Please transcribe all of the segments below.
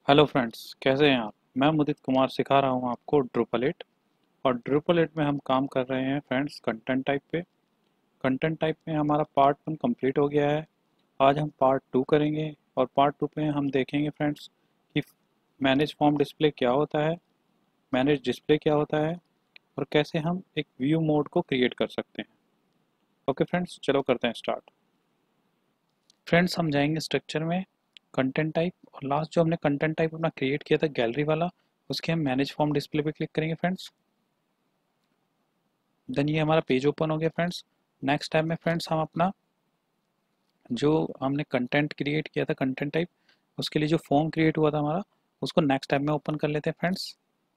Hello friends, कैसे हैं आप। मैं मुदित कुमार सिखा रहा हूं आपको ड्रुपल 8। और ड्रुपल 8 में हम काम कर रहे हैं फ्रेंड्स कंटेंट टाइप पे। कंटेंट टाइप में हमारा पार्ट 1 कंप्लीट हो गया है। आज हम पार्ट 2 करेंगे और पार्ट 2 पे हम देखेंगे फ्रेंड्स कि मैनेज फॉर्म डिस्प्ले क्या होता है, मैनेज डिस्प्ले क्या होता है और कैसे हम एक व्यू मोड को क्रिएट कर सकते हैं। ओके फ्रेंड्स, चलो करते हैं स्टार्ट। फ्रेंड्स, हम जाएंगे स्ट्रक्चर में, कंटेंट टाइप, और लास्ट जो हमने कंटेंट टाइप अपना क्रिएट किया था गैलरी वाला, उसके हम मैनेज फॉर्म डिस्प्ले पे क्लिक करेंगे फ्रेंड्स। देन ये हमारा पेज ओपन हो गया फ्रेंड्स। नेक्स्ट टैब में फ्रेंड्स हम अपना जो हमने कंटेंट क्रिएट किया था कंटेंट टाइप, उसके लिए जो फॉर्म क्रिएट हुआ था हमारा, उसको नेक्स्ट टैब में ओपन कर लेते हैं फ्रेंड्स।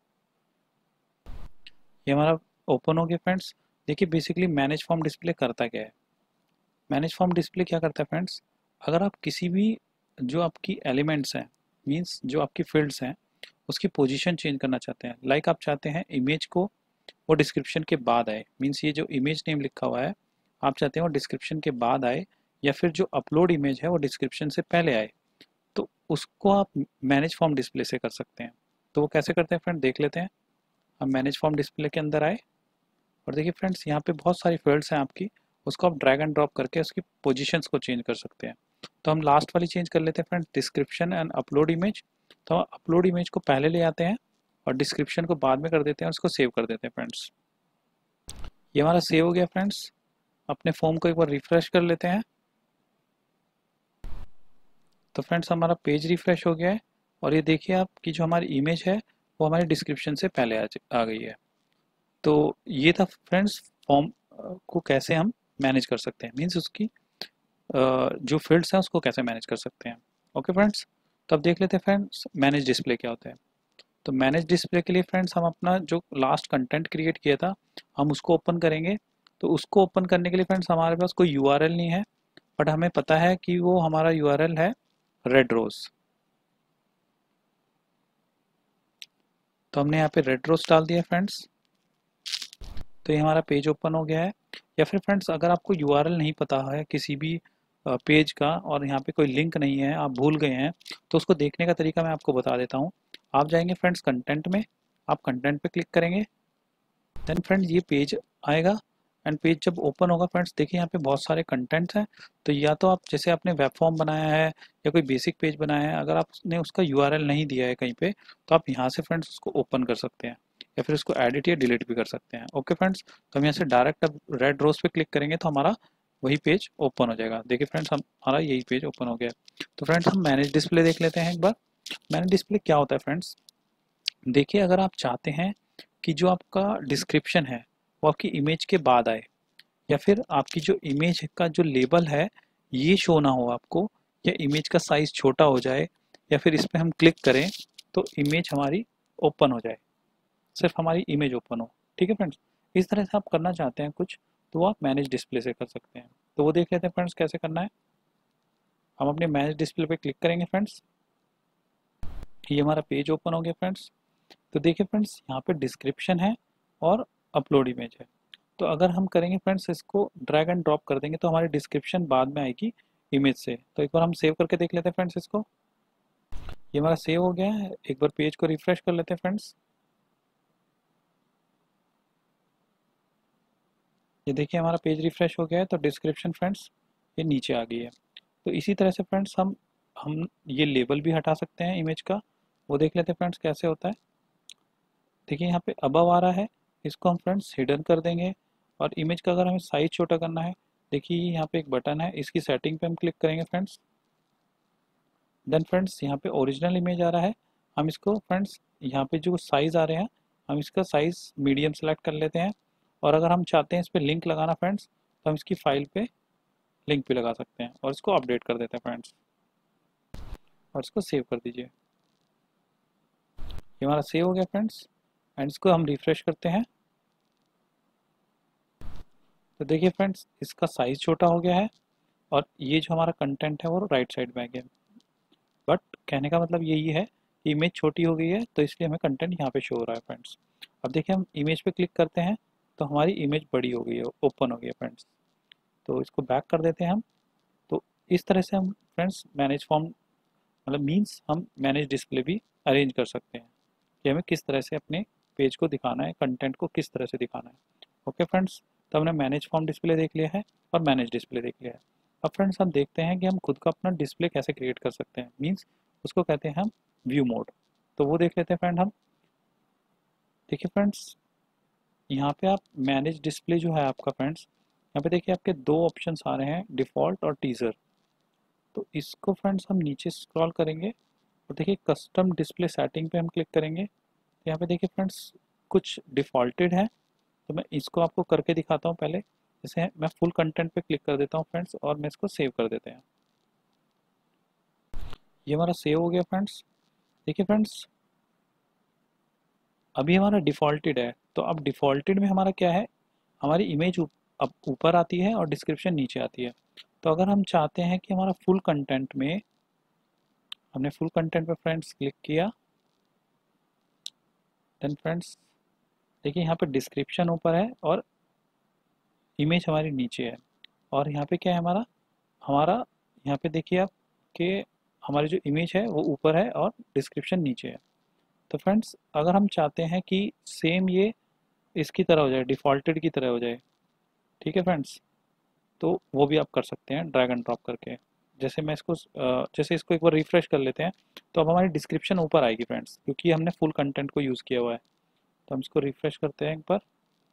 ये हमारा ओपन हो गया फ्रेंड्स। देखिए बेसिकली मैनेज फॉर्म डिस्प्ले करता क्या है। मैनेज फॉर्म डिस्प्ले क्या करता है फ्रेंड्स, अगर आप किसी भी जो आपकी एलिमेंट्स हैं, मीन्स जो आपकी फील्ड्स हैं, उसकी पोजीशन चेंज करना चाहते हैं, लाइक आप चाहते हैं इमेज को वो डिस्क्रिप्शन के बाद आए, मीन्स ये जो इमेज नेम लिखा हुआ है आप चाहते हैं वो डिस्क्रिप्शन के बाद आए, या फिर जो अपलोड इमेज है वो डिस्क्रिप्शन से पहले आए, तो उसको आप मैनेज फॉर्म डिस्प्ले से कर सकते हैं। तो वो कैसे करते हैं फ्रेंड, देख लेते हैं। हम मैनेज फॉर्म डिस्प्ले के अंदर आए और देखिए फ्रेंड्स यहाँ पे बहुत सारी फील्ड्स हैं आपकी, उसको आप ड्रैग एंड ड्रॉप करके उसकी पोजीशंस को चेंज कर सकते हैं। तो हम लास्ट वाली चेंज कर लेते हैं friends, description and upload image. तो हम अपलोड इमेज को पहले ले आते हैं और डिस्क्रिप्शन को बाद में कर देते हैं और उसको सेव कर देते हैं फ्रेंड्स। ये हमारा सेव हो गया फ्रेंड्स। अपने फॉर्म को एक बार रिफ्रेश कर लेते हैं। तो फ्रेंड्स हमारा पेज रिफ्रेश हो गया है और ये देखिए आप कि जो हमारी इमेज है वो हमारी डिस्क्रिप्शन से पहले आ गई है। तो ये था फ्रेंड्स फॉर्म को कैसे हम मैनेज कर सकते हैं, मीन्स उसकी जो फील्ड्स हैं उसको कैसे मैनेज कर सकते हैं। ओके फ्रेंड्स, तो अब देख लेते हैं फ्रेंड्स मैनेज डिस्प्ले क्या होता है। तो मैनेज डिस्प्ले के लिए फ्रेंड्स हम अपना जो लास्ट कंटेंट क्रिएट किया था हम उसको ओपन करेंगे। तो उसको ओपन करने के लिए फ्रेंड्स हमारे पास कोई यूआरएल नहीं है, बट हमें पता है कि वो हमारा यूआरएल है रेड रोज। तो हमने यहाँ पे रेड रोज डाल दिया फ्रेंड्स। तो ये हमारा पेज ओपन हो गया है। या फिर फ्रेंड्स अगर आपको यूआरएल नहीं पता है किसी भी पेज का और यहाँ पे कोई लिंक नहीं है, आप भूल गए हैं, तो उसको देखने का तरीका मैं आपको बता देता हूँ। आप जाएंगे फ्रेंड्स कंटेंट में, आप कंटेंट पे क्लिक करेंगे। देन फ्रेंड्स ये पेज आएगा एंड पेज जब ओपन होगा फ्रेंड्स देखिए यहाँ पे बहुत सारे कंटेंट्स हैं। तो या तो आप जैसे आपने वेब फॉर्म बनाया है या कोई बेसिक पेज बनाया है, अगर आपने उसका यूआरएल नहीं दिया है कहीं पे, तो आप यहाँ से फ्रेंड्स उसको ओपन कर सकते हैं या फिर उसको एडिट या डिलीट भी कर सकते हैं। ओके फ्रेंड्स, तो हम यहाँ से डायरेक्ट अब रेड रोज पे क्लिक करेंगे तो हमारा वही पेज ओपन हो जाएगा। देखिए फ्रेंड्स हमारा यही पेज ओपन हो गया है। तो फ्रेंड्स हम मैनेज डिस्प्ले देख लेते हैं एक बार। मैनेज डिस्प्ले क्या होता है फ्रेंड्स, देखिए अगर आप चाहते हैं कि जो आपका डिस्क्रिप्शन है वो आपकी इमेज के बाद आए, या फिर आपकी जो इमेज का जो लेबल है ये शो ना हो आपको, या इमेज का साइज छोटा हो जाए, या फिर इस पर हम क्लिक करें तो इमेज हमारी ओपन हो जाए, सिर्फ हमारी इमेज ओपन हो। ठीक है फ्रेंड्स, इस तरह से आप करना चाहते हैं कुछ, तो वो आप मैनेज डिस्प्ले से कर सकते हैं। तो वो देख लेते हैं फ्रेंड्स कैसे करना है। हम अपने मैनेज डिस्प्ले पे क्लिक करेंगे फ्रेंड्स। ये हमारा पेज ओपन हो गया फ्रेंड्स। तो देखिए फ्रेंड्स यहाँ पे डिस्क्रिप्शन है और अपलोड इमेज है। तो अगर हम करेंगे फ्रेंड्स इसको ड्रैग एंड ड्रॉप कर देंगे तो हमारी डिस्क्रिप्शन बाद में आएगी इमेज से। तो एक बार हम सेव करके देख लेते हैं फ्रेंड्स इसको। ये हमारा सेव हो गया है। एक बार पेज को रिफ्रेश कर लेते हैं फ्रेंड्स। ये देखिए हमारा पेज रिफ्रेश हो गया है। तो डिस्क्रिप्शन फ्रेंड्स ये नीचे आ गई है। तो इसी तरह से फ्रेंड्स हम ये लेबल भी हटा सकते हैं इमेज का। वो देख लेते हैं फ्रेंड्स कैसे होता है। देखिए यहाँ पे अबव आ रहा है, इसको हम फ्रेंड्स हिडन कर देंगे। और इमेज का अगर हमें साइज छोटा करना है, देखिए यहाँ पे एक बटन है, इसकी सेटिंग पे हम क्लिक करेंगे फ्रेंड्स। देन फ्रेंड्स यहाँ पे ओरिजिनल इमेज आ रहा है, हम इसको फ्रेंड्स यहाँ पे जो साइज आ रहे हैं हम इसका साइज मीडियम सेलेक्ट कर लेते हैं। और अगर हम चाहते हैं इस पर लिंक लगाना फ्रेंड्स, तो हम इसकी फाइल पे लिंक भी लगा सकते हैं और इसको अपडेट कर देते हैं फ्रेंड्स। और इसको सेव कर दीजिए। ये हमारा सेव हो गया फ्रेंड्स। एंड इसको हम रिफ्रेश करते हैं। तो देखिए फ्रेंड्स इसका साइज छोटा हो गया है और ये जो हमारा कंटेंट है वो राइट साइड में आ गया। बट कहने का मतलब यही है कि इमेज छोटी हो गई है तो इसलिए हमें कंटेंट यहाँ पे शो हो रहा है फ्रेंड्स। अब देखिए हम इमेज पे क्लिक करते हैं तो हमारी इमेज बड़ी हो गई है, ओपन हो गई है फ्रेंड्स। तो इसको बैक कर देते हैं हम। तो इस तरह से हम फ्रेंड्स मैनेज फॉर्म मतलब मीन्स हम मैनेज डिस्प्ले भी अरेंज कर सकते हैं कि हमें किस तरह से अपने पेज को दिखाना है, कंटेंट को किस तरह से दिखाना है। ओके फ्रेंड्स, तो हमने मैनेज फॉर्म डिस्प्ले देख लिया है और मैनेज डिस्प्ले देख लिया है। अब फ्रेंड्स हम देखते हैं कि हम खुद का अपना डिस्प्ले कैसे क्रिएट कर सकते हैं, मीन्स उसको कहते हैं हम व्यू मोड। तो वो देख लेते हैं फ्रेंड हम। देखिए फ्रेंड्स, यहाँ पे आप मैनेज डिस्प्ले जो है आपका फ्रेंड्स, यहाँ पे देखिए आपके दो ऑप्शन आ रहे हैं, डिफ़ॉल्ट और टीजर। तो इसको फ्रेंड्स हम नीचे स्क्रॉल करेंगे और देखिए कस्टम डिस्प्ले सेटिंग पे हम क्लिक करेंगे। तो यहाँ पे देखिए फ्रेंड्स कुछ डिफ़ॉल्टेड है, तो मैं इसको आपको करके दिखाता हूँ पहले। जैसे मैं फुल कंटेंट पे क्लिक कर देता हूँ फ्रेंड्स और मैं इसको सेव कर देते हैं। ये हमारा सेव हो गया फ्रेंड्स। देखिए फ्रेंड्स, अभी हमारा डिफ़ॉल्टेड है, तो अब डिफ़ॉल्टेड में हमारा क्या है, हमारी इमेज अब ऊपर आती है और डिस्क्रिप्शन नीचे आती है। तो अगर हम चाहते हैं कि हमारा फुल कंटेंट में, हमने फुल कंटेंट पे फ्रेंड्स क्लिक किया, देन फ्रेंड्स देखिए यहाँ पे डिस्क्रिप्शन ऊपर है और इमेज हमारी नीचे है। और यहाँ पे क्या है हमारा हमारा यहाँ पे देखिए आप कि हमारी जो इमेज है वो ऊपर है और डिस्क्रिप्शन नीचे है। तो फ्रेंड्स अगर हम चाहते हैं कि सेम ये इसकी तरह हो जाए, डिफ़ॉल्टेड की तरह हो जाए, ठीक है फ्रेंड्स, तो वो भी आप कर सकते हैं ड्रैग एंड ड्रॉप करके। जैसे मैं इसको जैसे इसको एक बार रिफ्रेश कर लेते हैं, तो अब हमारी डिस्क्रिप्शन ऊपर आएगी फ्रेंड्स, क्योंकि हमने फुल कंटेंट को यूज़ किया हुआ है। तो हम इसको रिफ्रेश करते हैं एक बार।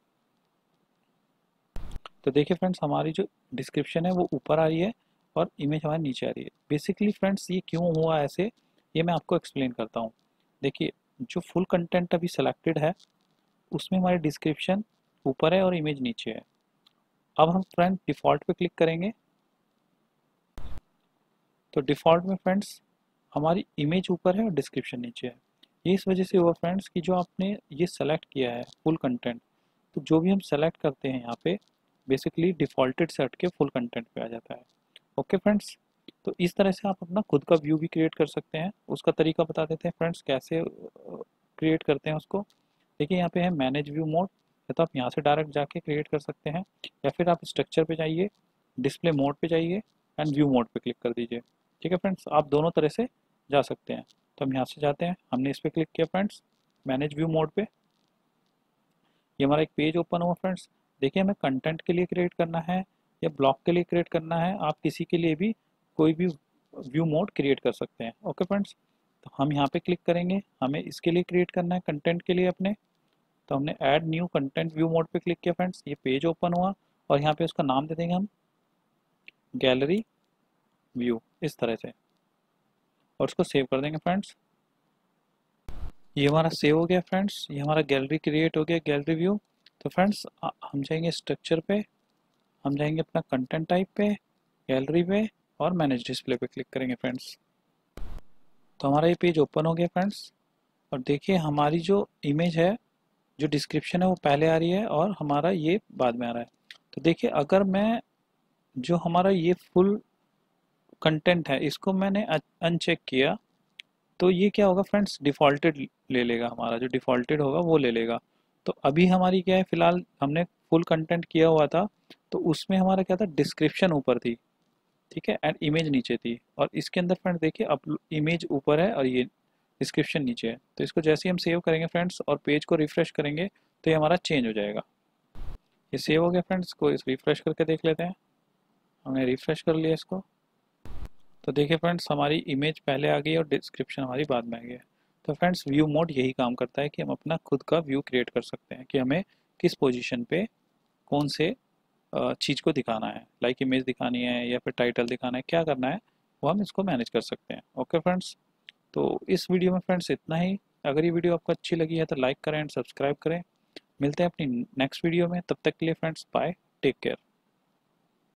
तो देखिए फ्रेंड्स, हमारी जो डिस्क्रिप्शन है वो ऊपर आ रही है और इमेज हमारी नीचे आ रही है। बेसिकली फ्रेंड्स ये क्यों हुआ ऐसे, ये मैं आपको एक्सप्लेन करता हूँ। देखिए, जो फुल कंटेंट अभी सेलेक्टेड है उसमें हमारी डिस्क्रिप्शन ऊपर है और इमेज नीचे है। अब हम फ्रेंड डिफ़ॉल्ट पे क्लिक करेंगे, तो डिफ़ॉल्ट में फ्रेंड्स हमारी इमेज ऊपर है और डिस्क्रिप्शन नीचे है। ये इस वजह से हुआ फ्रेंड्स कि जो आपने ये सेलेक्ट किया है फुल कंटेंट, तो जो भी हम सेलेक्ट करते हैं यहाँ पे बेसिकली डिफ़ॉल्टेड से हट के फुल कंटेंट पे आ जाता है। ओके फ्रेंड्स, तो इस तरह से आप अपना खुद का व्यू भी क्रिएट कर सकते हैं। उसका तरीका बता देते हैं फ्रेंड्स कैसे क्रिएट करते हैं उसको। देखिए यहाँ पे है मैनेज व्यू मोड, या तो आप यहाँ से डायरेक्ट जाके क्रिएट कर सकते हैं, या फिर आप स्ट्रक्चर पे जाइए, डिस्प्ले मोड पे जाइए एंड व्यू मोड पे क्लिक कर दीजिए। ठीक है फ्रेंड्स, आप दोनों तरह से जा सकते हैं। तो हम यहाँ से जाते हैं, हमने इस पर क्लिक किया फ्रेंड्स, मैनेज व्यू मोड पे। ये हमारा एक पेज ओपन हुआ फ्रेंड्स। देखिए हमें कंटेंट के लिए क्रिएट करना है या ब्लॉग के लिए क्रिएट करना है, आप किसी के लिए भी कोई भी व्यू मोड क्रिएट कर सकते हैं। ओके फ्रेंड्स, तो हम यहाँ पे क्लिक करेंगे, हमें इसके लिए क्रिएट करना है कंटेंट के लिए अपने। तो हमने add new content view mode पे क्लिक किया फ्रेंड्स, ये पेज ओपन हुआ और यहाँ पे उसका नाम दे देंगे हम गैलरी व्यू, इस तरह से, और उसको सेव कर देंगे फ्रेंड्स। ये हमारा सेव हो गया फ्रेंड्स, ये हमारा गैलरी क्रिएट हो गया, गैलरी व्यू। तो फ्रेंड्स हम जाएंगे स्ट्रक्चर पे, हम जाएंगे अपना कंटेंट टाइप पे, गैलरी पे और मैनेज डिस्प्ले पे क्लिक करेंगे फ्रेंड्स। तो हमारा ये पेज ओपन हो गया फ्रेंड्स। और देखिए हमारी जो इमेज है, जो डिस्क्रिप्शन है वो पहले आ रही है और हमारा ये बाद में आ रहा है। तो देखिए अगर मैं जो हमारा ये फुल कंटेंट है इसको मैंने अनचेक किया, तो ये क्या होगा फ्रेंड्स, डिफ़ॉल्टेड ले लेगा, हमारा जो डिफ़ॉल्टेड होगा वो ले लेगा। तो अभी हमारी क्या है, फिलहाल हमने फुल कंटेंट किया हुआ था, तो उसमें हमारा क्या था, डिस्क्रिप्शन ऊपर थी, ठीक है, एंड इमेज नीचे थी। और इसके अंदर फ्रेंड्स देखिए अब इमेज ऊपर है और ये डिस्क्रिप्शन नीचे है। तो इसको जैसे ही हम सेव करेंगे फ्रेंड्स और पेज को रिफ्रेश करेंगे, तो ये हमारा चेंज हो जाएगा। ये सेव हो गया फ्रेंड्स, को इस रिफ्रेश करके देख लेते हैं। हमने रिफ्रेश कर लिया इसको, तो देखिए फ्रेंड्स हमारी इमेज पहले आ गई और डिस्क्रिप्शन हमारी बाद में आ गया। तो फ्रेंड्स व्यू मोड यही काम करता है कि हम अपना खुद का व्यू क्रिएट कर सकते हैं कि हमें किस पोजीशन पे कौन से चीज़ को दिखाना है, लाइक इमेज दिखानी है या फिर टाइटल दिखाना है, क्या करना है वो हम इसको मैनेज कर सकते हैं। ओके फ्रेंड्स, तो इस वीडियो में फ्रेंड्स इतना ही। अगर ये वीडियो आपको अच्छी लगी है तो लाइक करें एंड सब्सक्राइब करें। मिलते हैं अपनी नेक्स्ट वीडियो में, तब तक के लिए फ्रेंड्स बाय, टेक केयर।